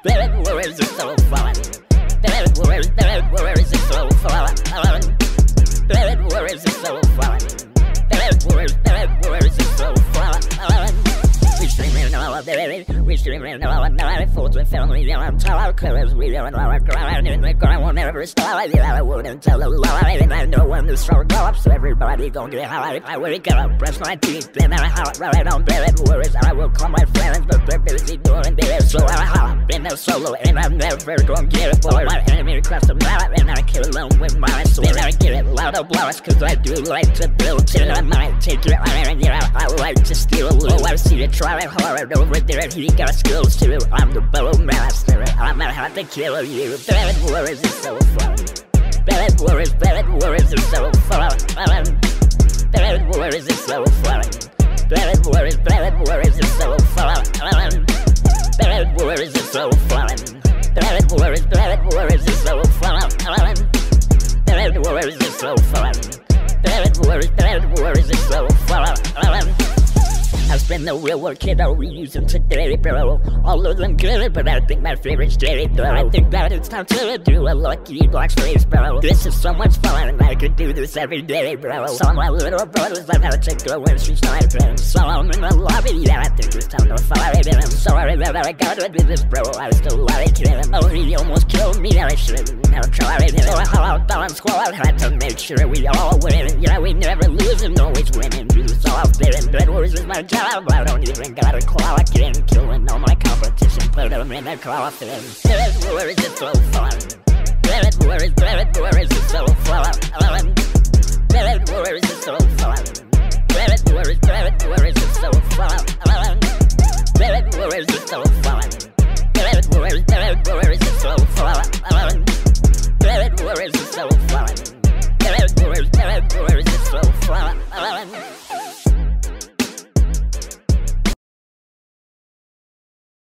Bedwars is so fun. Bedwars is so fun. Bedwars is so fun. Bedwars is so fun. We streaming all day, we streaming all night. Folks with family on top, colors we on our grind. And the grind will never stop. I wouldn't tell a lie, and I know when the struggle go up, so everybody gon' get high. I wake up, brush my teeth, then I hop right on Bedwars. I will call my friends, but they're busy doing this, so I hop in a solo, and I'm never gon' get it. Boy, my enemy across the map, and I kill them with my sword. And I get it loud of blowers, cause I do like to build till I might take your iron. Yeah, I like to steal a little. I see you try hard over there, he got skills too. I'm the bow master, I'm gonna have to kill you. Bedwars is so fun. Bedwars is so fun. Bedwars is so fun. Bedwars is so fun. Bedwars is so fun. Bedwars is so fun. Bedwars is so fun. Bedwars is so fun. I spend the real work kid, I'll reuse them today, bro. All of them good, but I think my favorite's Jerry, though. I think that it's time to do a lucky box race, bro. This is so much fun, and I could do this every day, bro. Some of my little brothers learn how to go in street sniping. Some of them in the lobby, yeah, I think it's time to fight him. I'm sorry that I gotta do this, bro. I still like him. Oh, he almost killed me, I shouldn't have tried it. So I hauled down squad, had to make sure we all win. Yeah, we never lose and always winning. Do this all fit, and Bedwars is my job. I don't even got a clock in, killing all my competition, put them in a coffin. Bedwars is so fun. Bedwars is so